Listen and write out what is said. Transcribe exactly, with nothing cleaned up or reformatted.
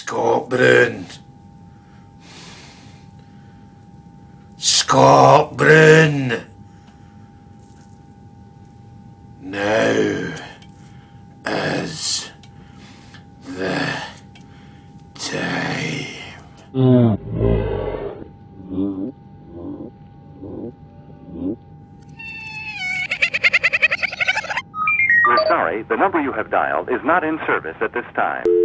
Scott Brooooooon. Scott Brooooooon. Now is the time. We're sorry, the number you have dialed is not in service at this time.